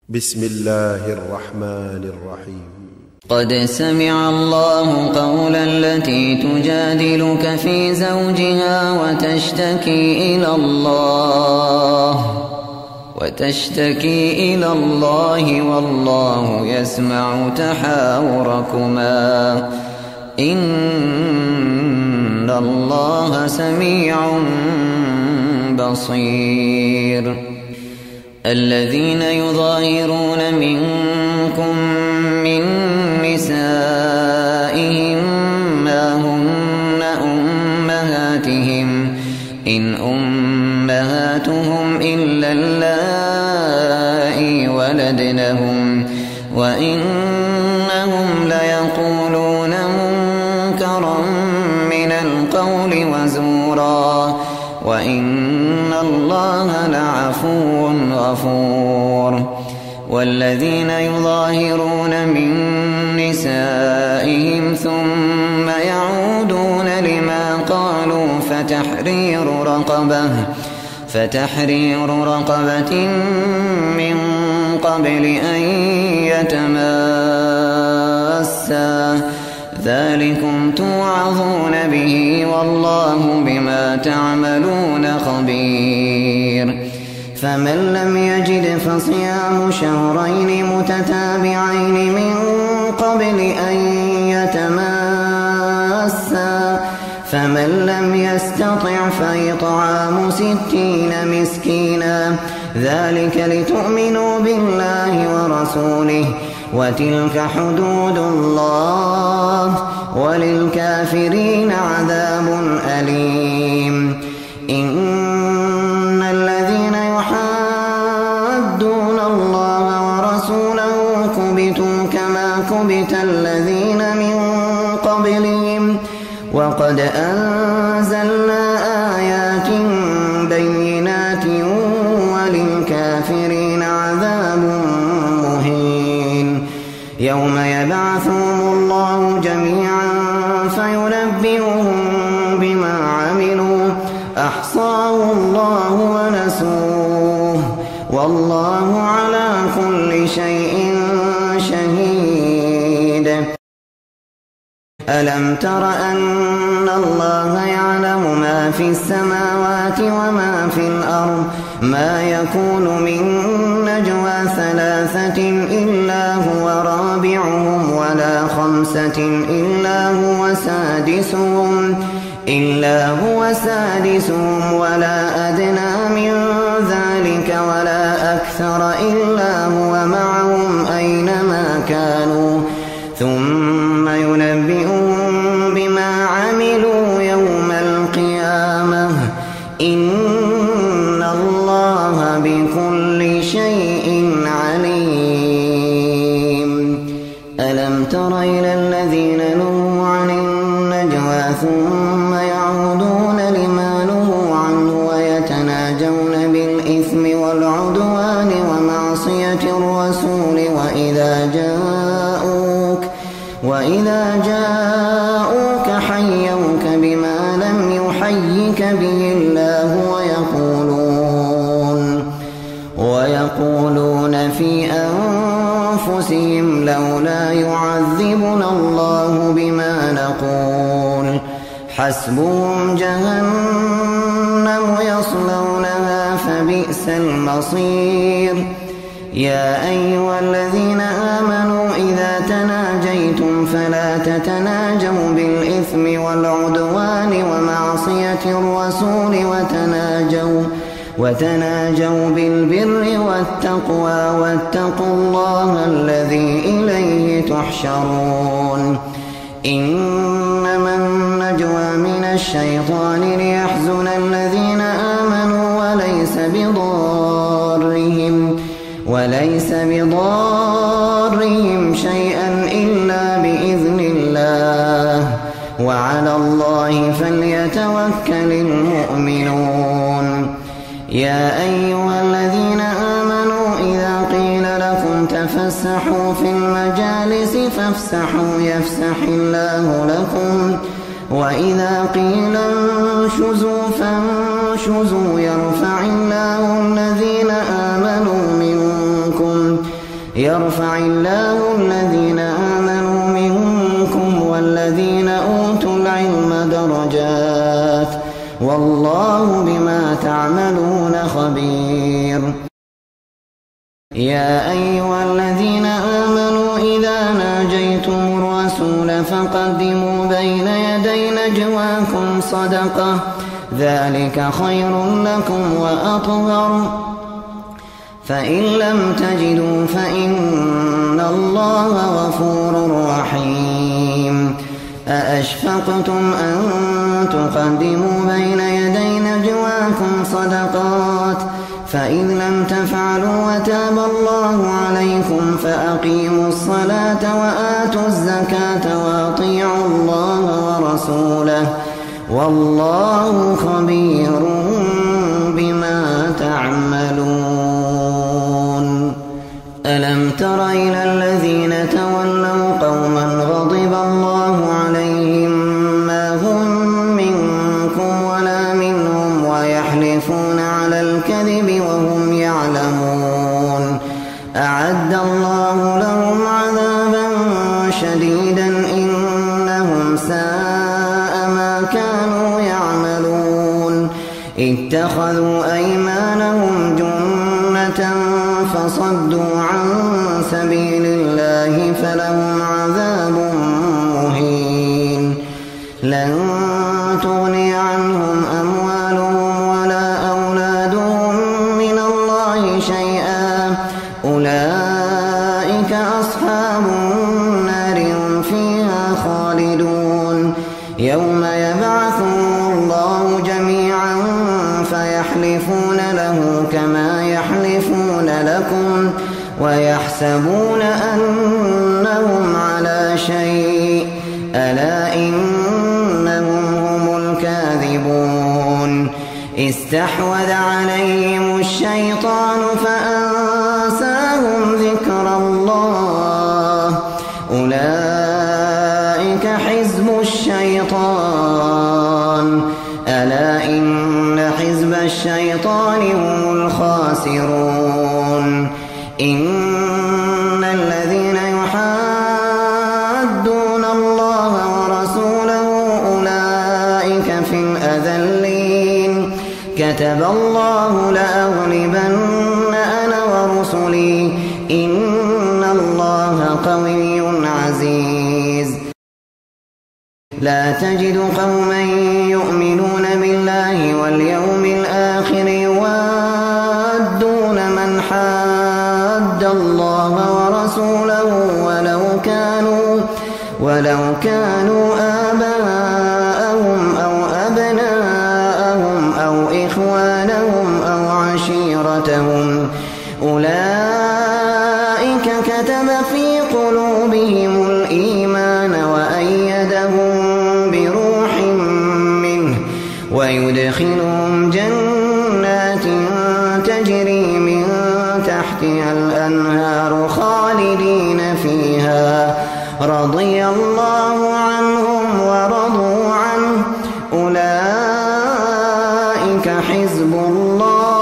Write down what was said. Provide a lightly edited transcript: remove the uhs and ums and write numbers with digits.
بسم الله الرحمن الرحيم. قد سمع الله قول التي تجادلك في زوجها وتشتكي إلى الله والله يسمع تحاوركما إن الله سميع بصير. الذين يظاهرون منكم من نسائهم ما هن أمهاتهم إن أمهاتهم إلا اللائي ولدنهم وإنهم ليقولون منكرا من القول وزورا وإن الله لعفو غفور. والذين يظاهرون من نسائهم ثم يعودون لما قالوا فتحرير رقبة من قبل أن يتماسا ذلكم توعظون به والله بما تعملون خبير. فمن لم يجد فصيام شهرين متتابعين من قبل أن يتماسا فمن لم يستطع فإطعام 60 مسكينا ذلك لتؤمنوا بالله ورسوله وتلك حدود الله وللكافرين عذاب أليم. إن الذين يحادون الله ورسوله كبتوا كما كبت الذين من قبلهم وقد أنزلنا آيات بينات وللكافرين عذاب مهين. يوم يبعثهم الله جميعا فينبئهم بما عملوا أحصاه الله ونسوه والله على كل شيء شهيد. ألم تر أن الله يعلم ما في السماوات وما في الأرض ما يكون من نجوى 3 إلا هو رابعهم ولا 5 إلا هو سادسهم ولا أدنى من ذلك ولا أكثر إلا هو معهم أينما كانوا ثم ينبئهم بما عملوا يوم القيامة إن الله بكل شيء عليم. ألم تر إلى الذين نهوا عن النجوى ثم يعودون لما نهوا عنه ويتناجون بالإثم والعدوان ومعصية الرسول وإذا جاءوك حيوك بما لم يحيك به الله ويقولون في أنفسهم لولا يعذبنا الله بما نقول حسبهم جهنم يصلونها فبئس المصير. يا أيها الذين آمنوا إذا تناجيتم فلا تتناجوا بالإثم والعدوان ومعصية الرسول وتناجوا بالبر والتقوى واتقوا الله الذي إليه تحشرون. إنما النجوى من الشيطان ليحزن الذين آمنوا وليس بضارهم شيئا إلا بإذن الله وعلى الله فليتوكل المؤمنون. يا أيها الذين آمنوا إذا قيل لكم تفسحوا في المجالس فافسحوا يفسح الله لكم وإذا قيل انشزوا فانشزوا يرفع الله الذين آمنوا منكم يرفع الله الذين آمنوا منكم والذين أوتوا العلم درجات والله بما تعملون خبير. يا أيها الذين آمنوا إذا ناجيتم الرسول فقدموا بين يدي نجواكم صدقة ذلك خير لكم وأطهر فإن لم تجدوا فإن الله غفور رحيم. أأشفقتم أن تقدموا بين يدي نجواكم صدقات فإذ لم تفعلوا وتاب الله عليكم فأقيموا الصلاة وآتوا الزكاة وأطيعوا الله ورسوله والله خبير بما تعملون. ألم تر إلى الذين تولوا قوما غضب الله عليهم ما هم منكم ولا منهم ويحلفون على الكذب وهم يعلمون أعد الله لهم عذابا شديدا إنهم ساء ما كانوا يعملون. اتخذوا أيمانهم جنة فصدوا عن سبيل الله فلهم عذاب مهين. لن تغني عنهم أموالهم ولا أولادهم من الله شيئا أولئك أصحاب النار هم فيها خالدون. يوم يبعثهم الله جميعا فيحلفون له كما يحلفون لكم ويحسبون أنهم على شيء ألا إنهم هم الكاذبون. استحوذ عليهم الشيطان فأنساهم ذكر الله أولئك حزب الشيطان ألا إن حزب الشيطان هم الخاسرون. إن الذين يحادون الله ورسوله أولئك في الأذلين. كتب الله لأغلبن أنا ورسلي إن الله قوي عزيز. لا تجد قوما يؤمنون بالله واليوم الآخر يوادون من حاد الله ورسوله ولو كانوا آباءهم أو أبناءهم أو إخوانهم أو عشيرتهم أولئك كتب في قلوبهم الإيمان وأيدهم بروح منه ويدخلهم جنات تجري من تحتها الأنهار خالدين فيها رضي الله عنهم ورضوا عنه أولئك حزب الله